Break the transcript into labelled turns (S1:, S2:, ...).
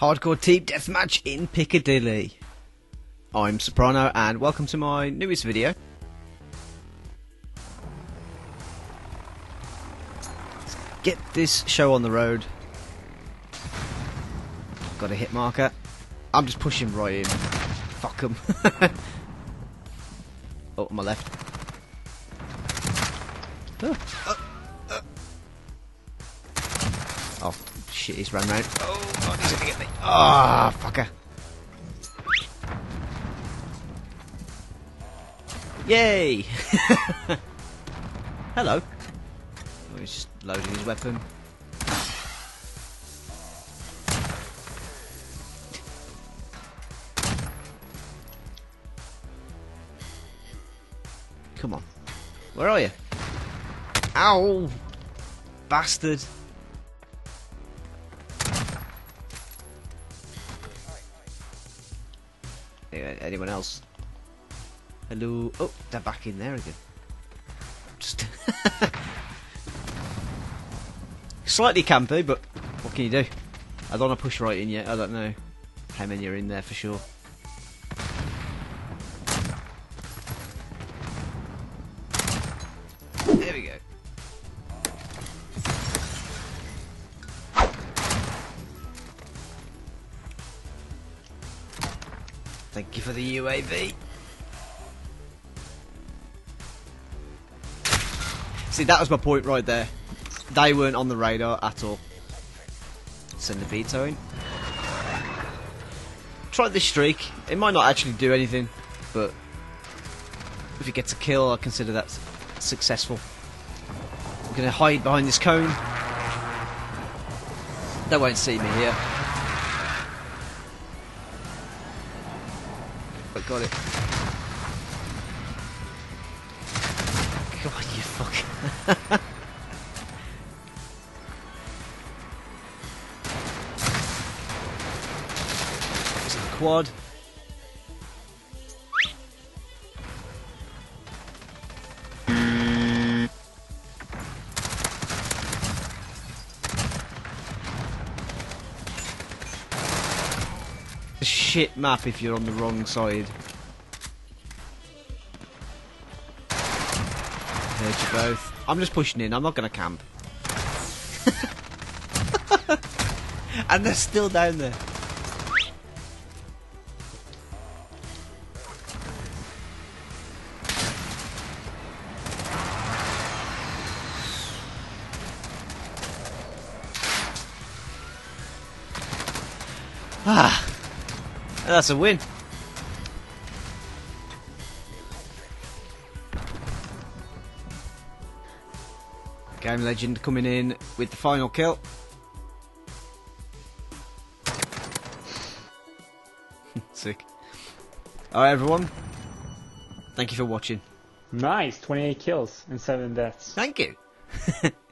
S1: Hardcore team deathmatch in Piccadilly. I'm Soprano and welcome to my newest video. Let's get this show on the road. Got a hit marker. I'm just pushing right in. Fuck 'em. Oh, on my left. Oh, shit, he's run round. Oh, he's gonna get me. Ah, fucker. Yay! Hello. Oh, he's just loading his weapon. Come on. Where are you? Ow! Bastard. Anyone else? Hello? Oh, they're back in there again. Just slightly campy, but what can you do? I don't want to push right in yet. I don't know how many are in there for sure. There we go. Thank you for the UAV. See, that was my point right there. They weren't on the radar at all. Send the veto in. Try this streak. It might not actually do anything, but if it gets a kill, I consider that successful. I'm going to hide behind this cone. They won't see me here. But got it. God, you fuck. It's a quad. A shit map if you're on the wrong side. Heard you both. I'm just pushing in, I'm not going to camp. And they're still down there. Ah, that's a win. Game Legend coming in with the final kill. Sick. Alright everyone, thank you for watching.
S2: Nice, 28 kills and 7 deaths.
S1: Thank you.